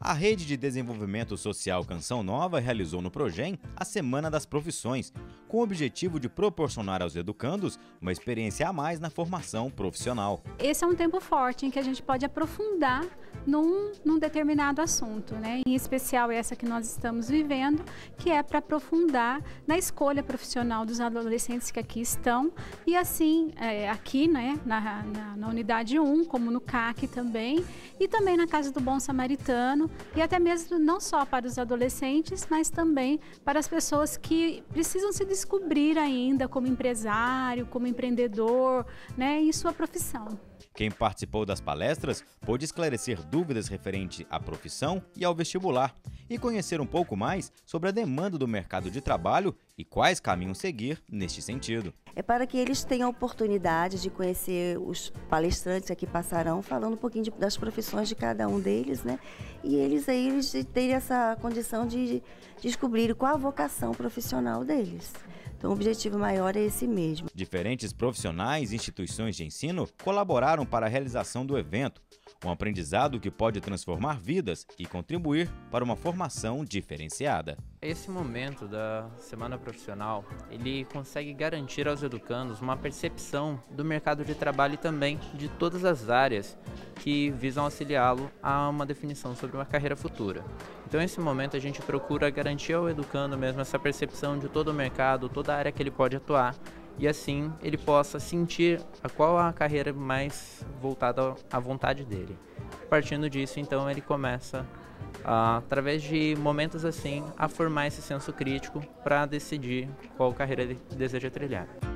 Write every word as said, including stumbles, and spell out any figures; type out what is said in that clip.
A Rede de Desenvolvimento Social Canção Nova realizou no Progem a Semana das Profissões, com o objetivo de proporcionar aos educandos uma experiência a mais na formação profissional. Esse é um tempo forte em que a gente pode aprofundar num, num determinado assunto, né? Em especial essa que nós estamos vivendo, que é para aprofundar na escolha profissional dos adolescentes que aqui estão e assim, é, aqui, né, na, na, na unidade um, como no C A C também, e também na Casa do Bom Samaritano, e até mesmo não só para os adolescentes, mas também para as pessoas que precisam se descobrir ainda como empresário, como empreendedor, né, em sua profissão. Quem participou das palestras pôde esclarecer dúvidas referentes à profissão e ao vestibular e conhecer um pouco mais sobre a demanda do mercado de trabalho e quais caminhos seguir neste sentido. É para que eles tenham a oportunidade de conhecer os palestrantes que aqui passarão, falando um pouquinho de, das profissões de cada um deles, né? E eles aí eles terem essa condição de descobrir qual a vocação profissional deles. Então, o objetivo maior é esse mesmo. Diferentes profissionais e instituições de ensino colaboraram para a realização do evento, um aprendizado que pode transformar vidas e contribuir para uma formação diferenciada. Esse momento da Semana Profissional, ele consegue garantir aos educandos uma percepção do mercado de trabalho e também de todas as áreas que visam auxiliá-lo a uma definição sobre uma carreira futura. Então, nesse momento, a gente procura garantir ao educando mesmo essa percepção de todo o mercado, toda a área que ele pode atuar, e assim ele possa sentir a qual a carreira mais voltada à vontade dele. Partindo disso, então, ele começa, ah, através de momentos assim, a formar esse senso crítico para decidir qual carreira ele deseja trilhar.